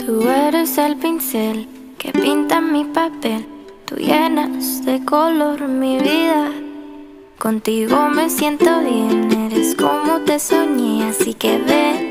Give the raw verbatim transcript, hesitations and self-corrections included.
Tú eres el pincel que pinta mi papel. Tú llenas de color mi vida. Contigo me siento bien, eres como te soñé, así que ven